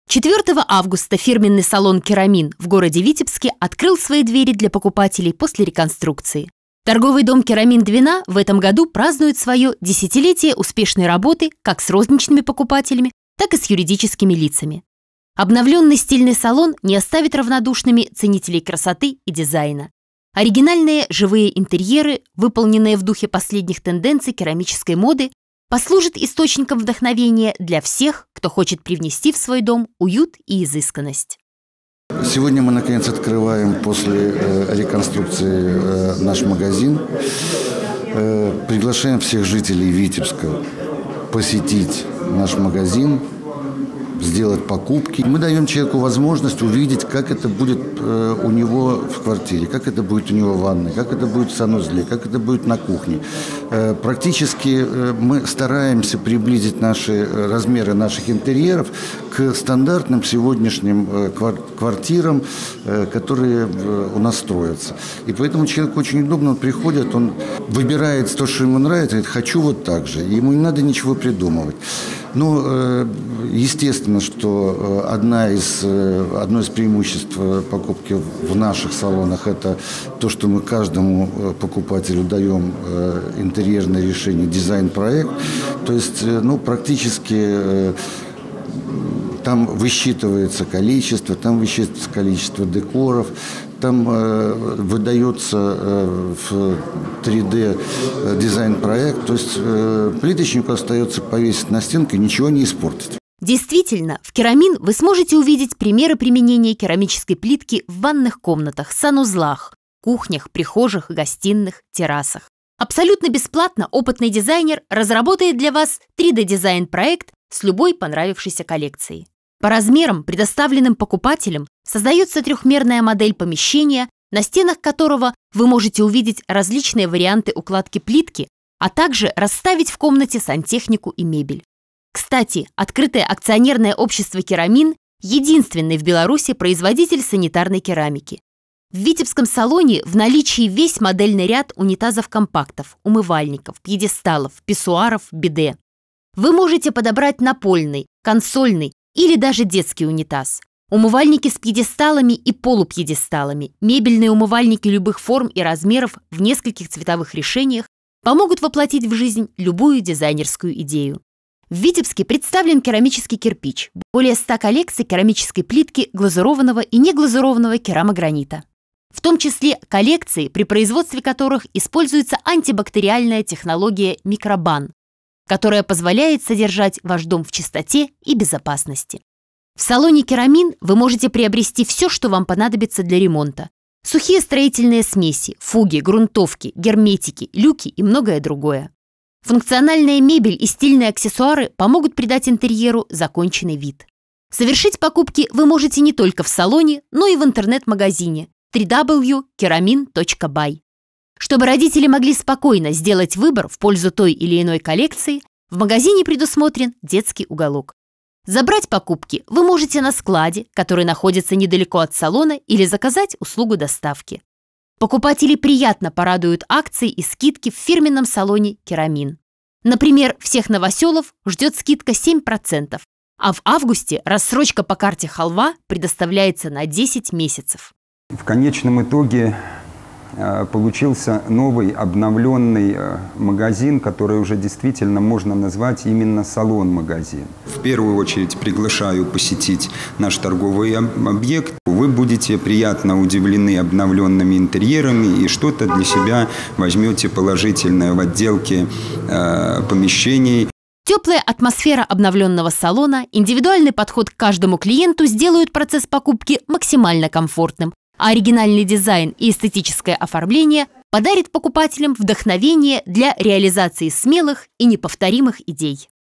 4 августа фирменный салон «Керамин» в городе Витебске открыл свои двери для покупателей после реконструкции. Торговый дом «Керамин Двина» в этом году празднует свое десятилетие успешной работы как с розничными покупателями, так и с юридическими лицами. Обновленный стильный салон не оставит равнодушными ценителей красоты и дизайна. Оригинальные живые интерьеры, выполненные в духе последних тенденций керамической моды, послужат источником вдохновения для всех, кто хочет привнести в свой дом уют и изысканность. Сегодня мы, наконец, открываем после реконструкции наш магазин. Приглашаем всех жителей Витебска посетить наш магазин, сделать покупки. Мы даем человеку возможность увидеть, как это будет у него в квартире, как это будет у него в ванной, как это будет в санузле, как это будет на кухне. Практически мы стараемся приблизить размеры наших интерьеров к стандартным сегодняшним квартирам, которые у нас строятся. И поэтому человеку очень удобно, он приходит, он выбирает то, что ему нравится, говорит: хочу вот так же. Ему не надо ничего придумывать. Ну, естественно, что одно из преимуществ покупки в наших салонах – это то, что мы каждому покупателю даем интерьерное решение, дизайн-проект. То есть, практически там высчитывается количество декоров, там выдается в 3D дизайн-проект, то есть плиточнику остается повесить на стенку и ничего не испортить. Действительно, в «Керамин» вы сможете увидеть примеры применения керамической плитки в ванных комнатах, санузлах, кухнях, прихожих, гостиных, террасах. Абсолютно бесплатно опытный дизайнер разработает для вас 3D-дизайн-проект с любой понравившейся коллекцией. По размерам, предоставленным покупателям, создается трехмерная модель помещения, на стенах которого вы можете увидеть различные варианты укладки плитки, а также расставить в комнате сантехнику и мебель. Кстати, открытое акционерное общество «Керамин» – единственный в Беларуси производитель санитарной керамики. В Витебском салоне в наличии весь модельный ряд унитазов-компактов, умывальников, пьедесталов, писсуаров, биде. Вы можете подобрать напольный, консольный или даже детский унитаз. Умывальники с пьедесталами и полупьедесталами, мебельные умывальники любых форм и размеров в нескольких цветовых решениях помогут воплотить в жизнь любую дизайнерскую идею. В Витебске представлен керамический кирпич, более 100 коллекций керамической плитки глазурованного и неглазурованного керамогранита. В том числе коллекции, при производстве которых используется антибактериальная технология микробан, которая позволяет содержать ваш дом в чистоте и безопасности. В салоне «Керамин» вы можете приобрести все, что вам понадобится для ремонта. Сухие строительные смеси, фуги, грунтовки, герметики, люки и многое другое. Функциональная мебель и стильные аксессуары помогут придать интерьеру законченный вид. Совершить покупки вы можете не только в салоне, но и в интернет-магазине www.keramin.by. Чтобы родители могли спокойно сделать выбор в пользу той или иной коллекции, в магазине предусмотрен детский уголок. Забрать покупки вы можете на складе, который находится недалеко от салона, или заказать услугу доставки. Покупателей приятно порадуют акции и скидки в фирменном салоне «Керамин». Например, всех новоселов ждет скидка 7%, а в августе рассрочка по карте «Халва» предоставляется на 10 месяцев. В конечном итоге получился новый обновленный магазин, который уже действительно можно назвать именно салон-магазин. В первую очередь приглашаю посетить наш торговый объект. Вы будете приятно удивлены обновленными интерьерами и что-то для себя возьмете положительное в отделке помещений. Теплая атмосфера обновленного салона, индивидуальный подход к каждому клиенту сделают процесс покупки максимально комфортным, а оригинальный дизайн и эстетическое оформление подарит покупателям вдохновение для реализации смелых и неповторимых идей.